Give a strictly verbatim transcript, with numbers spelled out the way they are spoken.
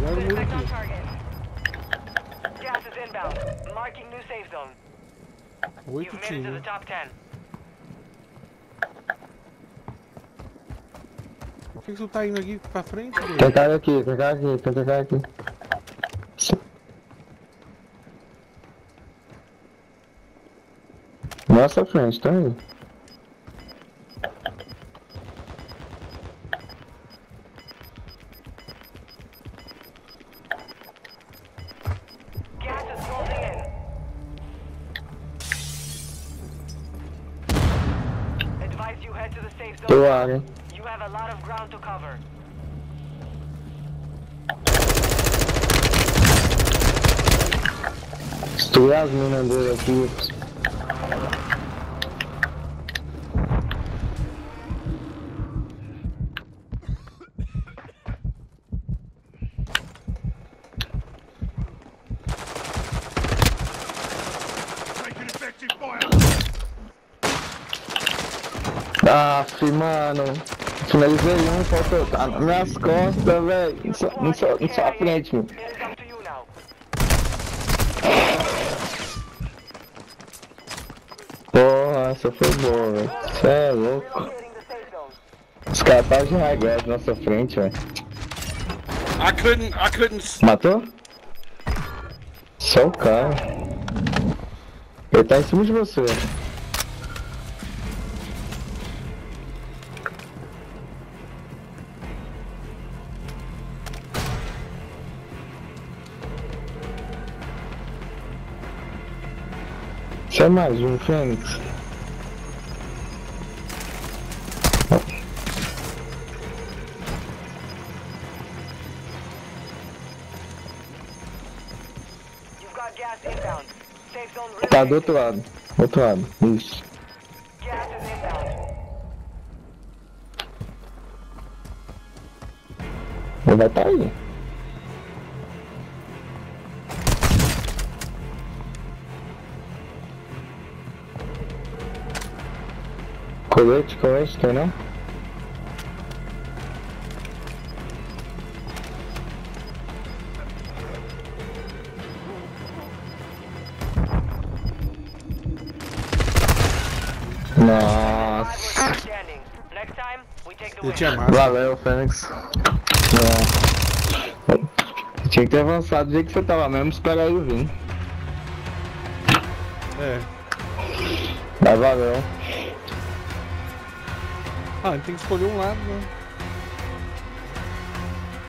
Agora muda Suspect on aqui. target. Gas is inbound. Marking new safe zone. Oito You've made it to the times. top ten. Por que que tu tá indo aqui pra frente, Tem doido? cara aqui, tem cara aqui, tem cara aqui. Nossa frente, tá aí. Gas is closing in. Advise you head to the safe zone. Tô área, hein? You have a lot of ground to cover. Destruir as minas dele aqui. Aff, mano. Finalizei um, faltou. Tá nas minhas costas, velho. Não só, não só, não só a frente, meu. It is up to you now. Porra, essa foi boa, velho. Cê é louco. Relocating the safe zone. Os caras tá de high ground na nossa frente, velho. I couldn't, I couldn't. Matou? Só o cara. Ele tá em cima de você. Isso é mais um, Fênix. You've got gas inbound. Safe zone Tá do relocated. outro lado. Do outro lado. Isso. Gas is inbound. Ele vai tá aí. Colete, colete, tem não? Nossa. Five standing. Next time, we take the Ele win. tinha massa. Valeu, Fênix. É. Tinha que ter avançado do jeito que você tava mesmo, esperar ele vir. É. Mas valeu. Ah, a gente tem que escolher um lado, né?